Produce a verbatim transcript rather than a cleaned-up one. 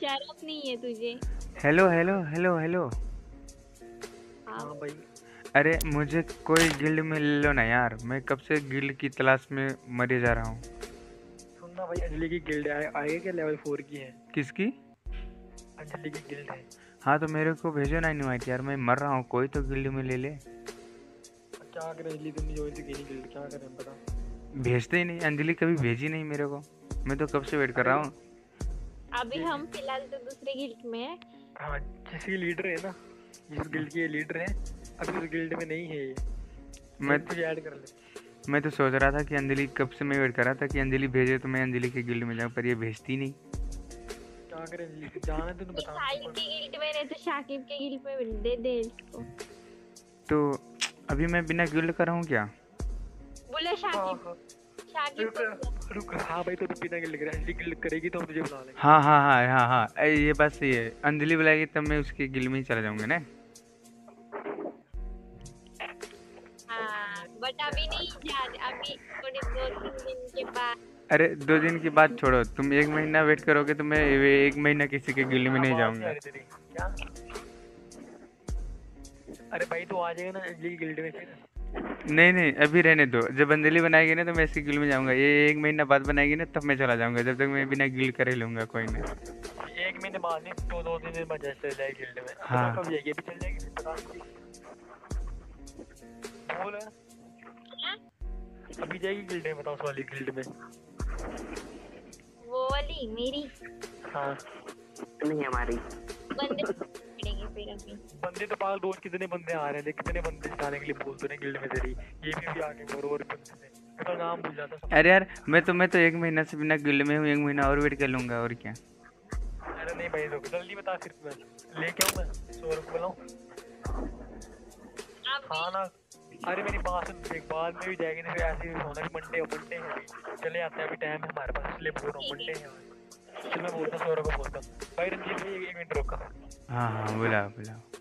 शर्म नहीं है तुझे? Hello hello hello hello. हाँ हाँ भाई। अरे मुझे कोई गिल्ड में ले लो ना यार, मैं कब से गिल्ड की तलाश में मरे जा रहा हूँ। सुनना भाई, अंजलि की गिल्ड आए आएगा क्या? लेवल फोर की है। किसकी? अंजलि की गिल्ड है। हाँ तो मेरे को भेजो ना इनवाइट यार, मैं मर रहा हूँ, कोई तो गिल्ड में ले ले। क्या करें अंजलि, तुमने ज्वाइन तो की नहीं गिल्ड, क्या करें पता। भेजते ही नहीं, अंजलि कभी भेजी नहीं मेरे को, मैं तो कब से वेट कर रहा हूँ। अभी हम फिलहाल तो दूसरे गिल्ड में है। हाँ, जिसकी लीडर है ना, जिस गिल्ड की ये लीडर है, अभी उस गिल्ड में नहीं है ये। मैं तुझे ऐड कर ले। मैं तो सोच रहा था कि अंजलि, कब से मैं वेट कर रहा था कि अंजलि भेजे तो मैं अंजलि के गिल्ड में जाऊँ, पर ये भेजती नहीं। क्या करें अंजलि, जाना है तो बता। साहिल के गिल्ड में नहीं तो शाकिब के गिल्ड में दे दे इसको। तो अभी मैं बिना गिल्ड का रहूँ क्या? बोले शाकिब। हाँ, शाकिब रुक को रुक। हाँ भाई, तो बिना गिल्ड करे, अंजलि गिल्ड करेगी तो हम तुझे बुला लेंगे। हाँ हाँ हाँ हाँ हाँ, अरे ये बात सही है, अंजलि बुलाएगी तब मैं उसके गिल्ड में ही चला जाऊंगा ना। हाँ, बट अभी नहीं जान, अभी थोड़े दो तीन दिन के बाद। अरे दो दिन की बात छोड़ो, तुम एक महीना वेट करोगे तो मैं एक महीना किसी के गिल्ड में नहीं आवाज नहीं आ जाऊंगा। रही तेरी क्या? अरे भाई तू आ जाएगा ना अंजलि की गिल्ड में फिर। नहीं नहीं, अभी रहने दो, जब अंजलि बनाएगी ना तो मैं इसकी गिल्ड में जाऊंगा, ये एक महीना बाद बनाएगी ना तब मैं चला जाऊंगा, जब तक मैं बिना गिल्ड करे लूंगा कोई नहीं। एक महीने बाद नहीं, दो दो तीन दिन बाद जैसे चल जाएगी गिल्ड में। हाँ। पता कब जाएगी? अभी चल जाएगी पता बोल। अभी जाएगी गिल्ड में, बताओ, उस वाली गिल्ड में। वो वाली मेरी हाँ नहीं हमारी बंदे पड़ेंगे फिर अभी। बंदे तो पागल, रोज कितने बंदे आ रहे हैं, देख कितने बंदे जाने के लिए बोलते हैं गिल्ड में तेरी। ये भी अभी आके और और बंदे थे, मैं तो नाम भूल जाता सब। अरे यार मैं तो मैं तो एक महीना से बिना गिल्ड में हूँ, एक महीना और वेट कर लूंगा और क्या। अरे नहीं भाई, रुक, जल्दी बता फिर मैं लेके आऊँ, मैं सौरभ को बुलाऊँ। हाँ ना। अरे मेरी बात सुन, देख बाद में भी जाएगी तो फिर ऐसे ही होना कि मंडे मंडे है अभी, चले आते हैं, अभी टाइम है हमारे पास, इसलिए बोल रहा हूँ मंडे है। चल मैं बोलता हूँ सौरभ को, बोलता हूँ भाई रंजीत भाई एक मिनट रुका। हाँ हाँ बुलाओ बुलाओ।